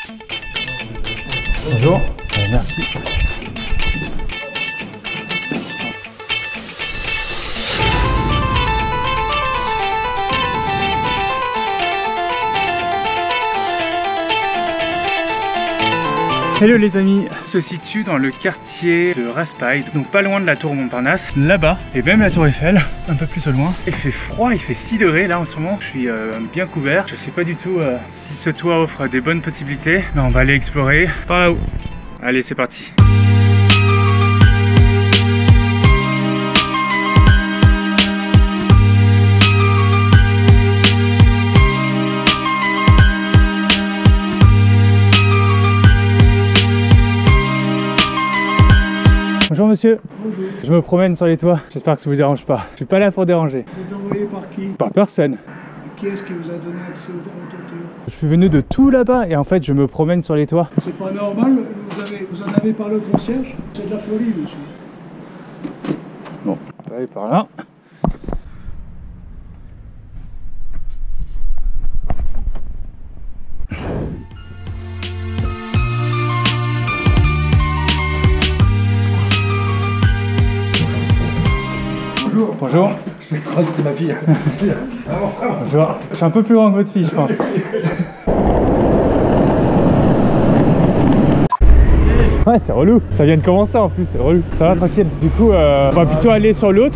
Bonjour, merci. Hello les amis, on se situe dans le quartier de Raspail, donc pas loin de la tour Montparnasse, là-bas, et même la tour Eiffel, un peu plus au loin. Il fait froid, il fait 6 degrés là en ce moment, je suis bien couvert, je sais pas du tout si ce toit offre des bonnes possibilités, mais on va aller explorer par là-haut. Allez, c'est parti. Bonjour monsieur. Bonjour. Je me promène sur les toits, j'espère que ça vous dérange pas. Je suis pas là pour déranger. Vous êtes envoyé par qui? Par personne. Qui est-ce qui vous a donné accès aux toitures? Je suis venu de tout là-bas et en fait je me promène sur les toits. C'est pas normal, vous en avez parlé au concierge? C'est de la folie, monsieur. Bon, on va aller par là. Bonjour. Bonjour. Je crois que c'est ma fille. Bonjour. Je suis un peu plus grand que votre fille, je pense. Ouais, c'est relou. Ça vient de commencer en plus, c'est relou. Ça va, tranquille. Du coup, on va plutôt aller sur l'autre.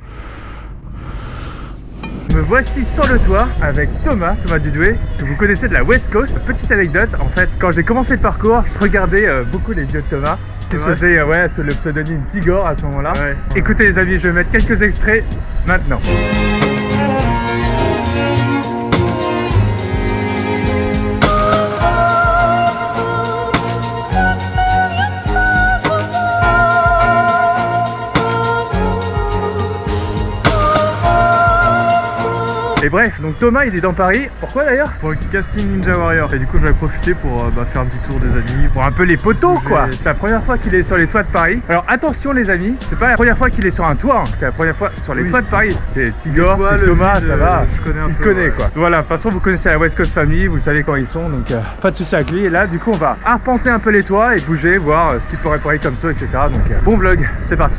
Me voici sur le toit avec Thomas Dudoué, que vous connaissez de la West Coast. Petite anecdote, en fait, quand j'ai commencé le parcours, je regardais beaucoup les vidéos de Thomas, qui se faisait sous le pseudonyme Tigor à ce moment-là. Ouais. Écoutez les amis, je vais mettre quelques extraits maintenant. Et bref, donc Thomas il est dans Paris. Pourquoi d'ailleurs? Pour le casting Ninja Warrior. Et du coup j'avais profité pour faire un petit tour des amis. Pour un peu les poteaux quoi. C'est la première fois qu'il est sur les toits de Paris. Alors attention les amis, c'est pas la première fois qu'il est sur un toit, hein. C'est la première fois sur les toits de Paris. C'est Tigor, c'est Thomas, ça va. Je connais un peu. Il connaît quoi. Voilà, de toute façon vous connaissez la West Coast Family, vous savez quand ils sont, donc pas de soucis avec lui. Et là du coup on va arpenter un peu les toits et bouger, voir ce qu'il peut réparer comme saut, etc. Donc bon vlog, c'est parti.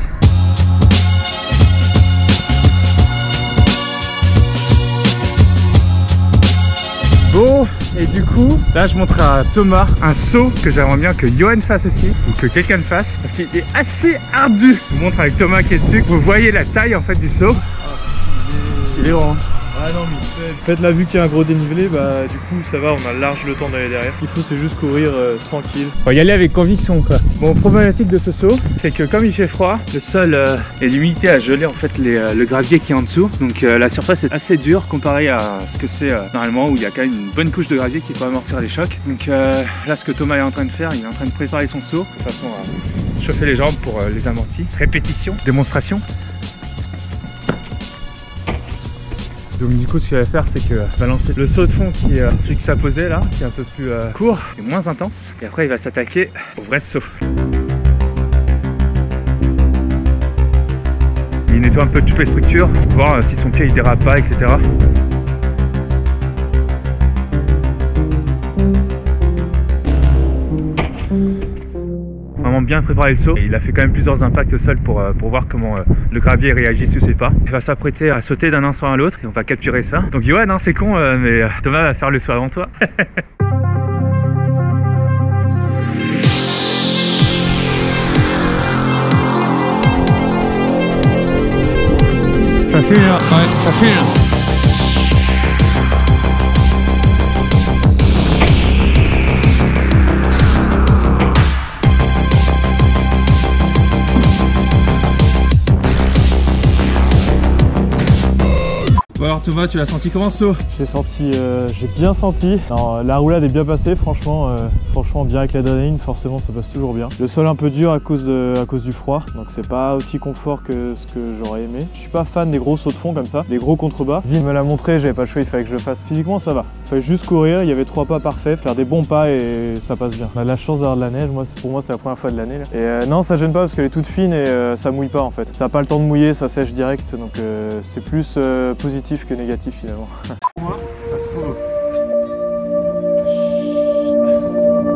Bon, et du coup, là je montre à Thomas un saut que j'aimerais bien que Johan fasse aussi, ou que quelqu'un le fasse, parce qu'il est assez ardu. Je vous montre avec Thomas qui est dessus, vous voyez la taille en fait du saut. Ah, il est grand. Ah non, mais il se fait. Faites là, vu qu'il y a un gros dénivelé, bah du coup ça va, on a large le temps d'aller derrière. Il faut c'est juste courir tranquille. Faut y aller avec conviction quoi. Bon, problématique de ce saut, c'est que comme il fait froid, le sol et l'humidité a gelé en fait le gravier qui est en dessous. Donc la surface est assez dure comparée à ce que c'est normalement où il y a quand même une bonne couche de gravier qui peut amortir les chocs. Donc là ce que Thomas est en train de faire, il est en train de préparer son saut de façon à chauffer les jambes pour les amortis. Répétition, démonstration. Donc du coup ce qu'il va faire c'est que va lancer le saut de fond qui est juxtaposé là, qui est un peu plus court et moins intense. Et après il va s'attaquer au vrai saut. Il nettoie un peu toutes les structures, voir si son pied il dérape pas, etc. Vraiment bien préparé le saut. Il a fait quand même plusieurs impacts au sol pour voir comment le gravier réagit sous ses pas. Il va s'apprêter à sauter d'un instant à l'autre et on va capturer ça. Donc Johan, hein, c'est con, mais Thomas va faire le saut avant toi. Ça file là, ouais, ça file. Bon alors Thomas, tu l'as senti comment ce saut? J'ai bien senti. Alors, la roulade est bien passée, franchement bien avec l'adrénaline, forcément ça passe toujours bien. Le sol un peu dur à cause du froid, donc c'est pas aussi confort que ce que j'aurais aimé. Je suis pas fan des gros sauts de fond comme ça, des gros contrebas. Vin me l'a montré, j'avais pas le choix, il fallait que je le fasse. Physiquement ça va, il fallait juste courir, il y avait 3 pas parfaits, faire des bons pas et ça passe bien. On a de la chance d'avoir de la neige, pour moi c'est la première fois de l'année. Et non, ça gêne pas parce qu'elle est toute fine et ça mouille pas en fait. Ça a pas le temps de mouiller, ça sèche direct, donc c'est plus positif que négatif finalement.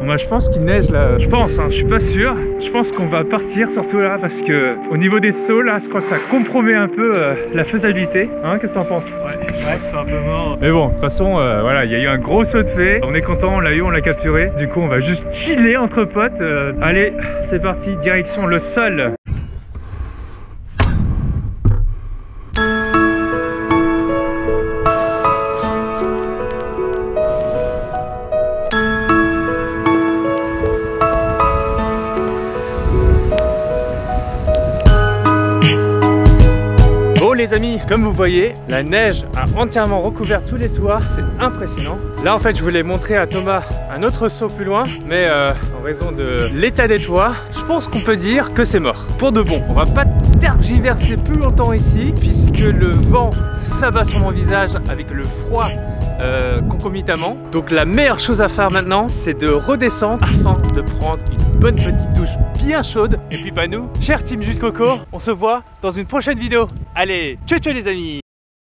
Moi je pense qu'il neige là, je pense, hein, je suis pas sûr. Je pense qu'on va partir surtout là parce que au niveau des sauts là, je crois que ça compromet un peu la faisabilité. Hein, qu'est-ce que t'en penses? Ouais, c'est un peu mort. Mais bon, de toute façon, voilà, il y a eu un gros saut de fait. On est content, on l'a eu, on l'a capturé. Du coup, on va juste chiller entre potes. Allez, c'est parti, direction le sol. Les amis, comme vous voyez, la neige a entièrement recouvert tous les toits, c'est impressionnant. Là en fait je voulais montrer à Thomas un autre saut plus loin, mais en raison de l'état des toits, je pense qu'on peut dire que c'est mort. Pour de bon, on va pas tergiverser plus longtemps ici, puisque le vent s'abat sur mon visage avec le froid concomitamment. Donc la meilleure chose à faire maintenant, c'est de redescendre afin de prendre une bonne petite douche bien chaude. Et puis bah nous, cher team jus de coco, on se voit dans une prochaine vidéo. Allez, ciao ciao les amis!